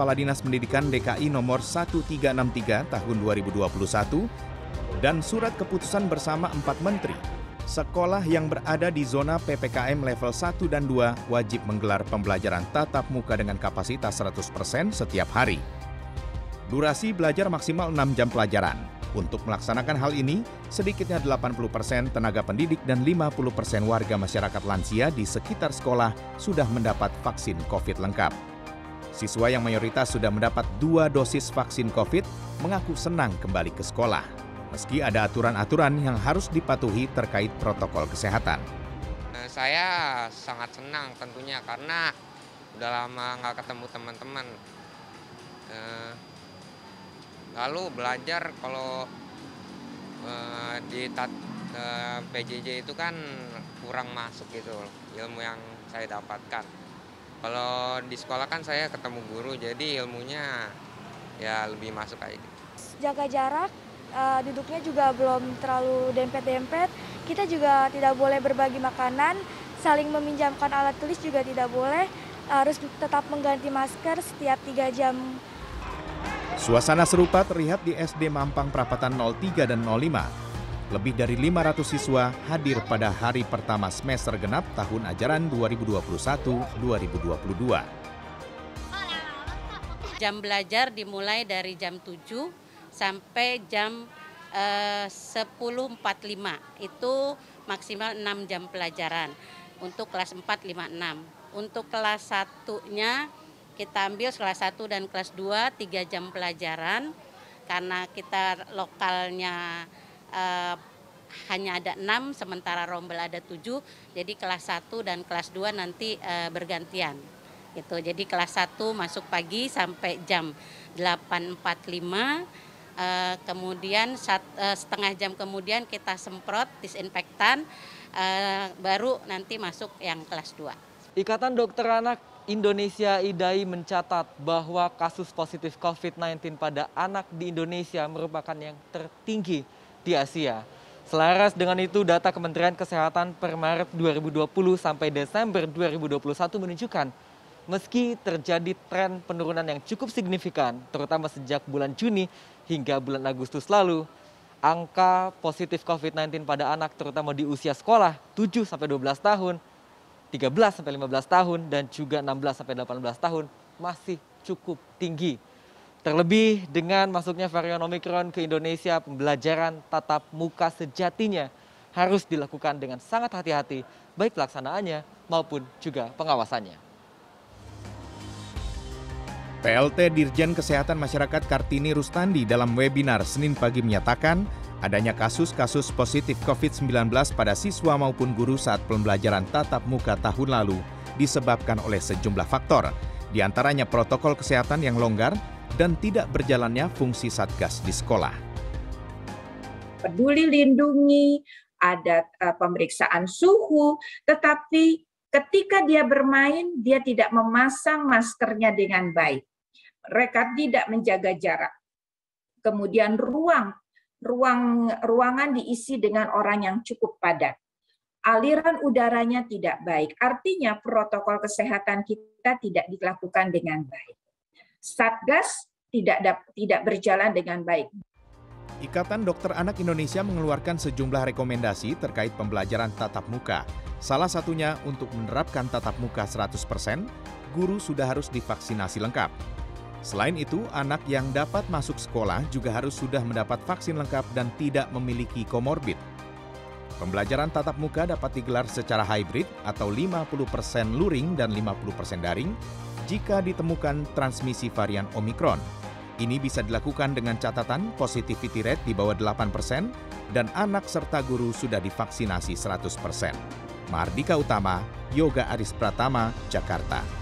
Kepala Dinas Pendidikan DKI nomor 1363 tahun 2021 dan surat keputusan bersama 4 menteri. Sekolah yang berada di zona PPKM level 1 dan 2 wajib menggelar pembelajaran tatap muka dengan kapasitas 100% setiap hari. Durasi belajar maksimal 6 jam pelajaran. Untuk melaksanakan hal ini, sedikitnya 80% tenaga pendidik dan 50% warga masyarakat lansia di sekitar sekolah sudah mendapat vaksin COVID lengkap. Siswa yang mayoritas sudah mendapat 2 dosis vaksin COVID mengaku senang kembali ke sekolah, meski ada aturan-aturan yang harus dipatuhi terkait protokol kesehatan. Saya sangat senang tentunya karena udah lama nggak ketemu teman-teman. Lalu belajar kalau di PJJ itu kan kurang masuk gitu ilmu yang saya dapatkan. Kalau di sekolah kan saya ketemu guru, jadi ilmunya ya lebih masuk kayak gitu. Jaga jarak, duduknya juga belum terlalu dempet-dempet. Kita juga tidak boleh berbagi makanan, saling meminjamkan alat tulis juga tidak boleh. Harus tetap mengganti masker setiap 3 jam. Suasana serupa terlihat di SD Mampang Prapatan 03 dan 05. Lebih dari 500 siswa hadir pada hari pertama semester genap tahun ajaran 2021-2022. Jam belajar dimulai dari jam 7 sampai jam 10.45. Itu maksimal 6 jam pelajaran untuk kelas 4, 5, 6. Untuk kelas 1-nya kita ambil kelas 1 dan kelas 2 3 jam pelajaran karena kita lokalnya hanya ada 6 sementara rombel ada 7, jadi kelas 1 dan kelas 2 nanti bergantian gitu. Jadi kelas 1 masuk pagi sampai jam 8.45, kemudian setengah jam kemudian kita semprot disinfektan, baru nanti masuk yang kelas 2. Ikatan Dokter Anak Indonesia IDAI mencatat bahwa kasus positif COVID-19 pada anak di Indonesia merupakan yang tertinggi di Asia. Selaras dengan itu, data Kementerian Kesehatan per Maret 2020 sampai Desember 2021 menunjukkan meski terjadi tren penurunan yang cukup signifikan, terutama sejak bulan Juni hingga bulan Agustus lalu, angka positif COVID-19 pada anak terutama di usia sekolah 7-12 tahun, 13-15 tahun, dan juga 16-18 tahun masih cukup tinggi. Terlebih dengan masuknya varian Omikron ke Indonesia, pembelajaran tatap muka sejatinya harus dilakukan dengan sangat hati-hati, baik pelaksanaannya maupun juga pengawasannya. PLT Dirjen Kesehatan Masyarakat Kartini Rustandi dalam webinar Senin pagi menyatakan, adanya kasus-kasus positif COVID-19 pada siswa maupun guru saat pembelajaran tatap muka tahun lalu disebabkan oleh sejumlah faktor, di antaranya protokol kesehatan yang longgar dan tidak berjalannya fungsi Satgas di sekolah. Peduli lindungi, ada pemeriksaan suhu, tetapi ketika dia bermain, dia tidak memasang maskernya dengan baik. Mereka tidak menjaga jarak. Kemudian ruangan diisi dengan orang yang cukup padat. Aliran udaranya tidak baik. Artinya protokol kesehatan kita tidak dilakukan dengan baik. Satgas tidak berjalan dengan baik. Ikatan Dokter Anak Indonesia mengeluarkan sejumlah rekomendasi terkait pembelajaran tatap muka. Salah satunya untuk menerapkan tatap muka 100%, guru sudah harus divaksinasi lengkap. Selain itu, anak yang dapat masuk sekolah juga harus sudah mendapat vaksin lengkap dan tidak memiliki komorbid. Pembelajaran tatap muka dapat digelar secara hybrid atau 50% luring dan 50% daring jika ditemukan transmisi varian Omikron. Ini bisa dilakukan dengan catatan positivity rate di bawah 8% dan anak serta guru sudah divaksinasi 100%. Mardika Utama, Yoga Aris Pratama, Jakarta.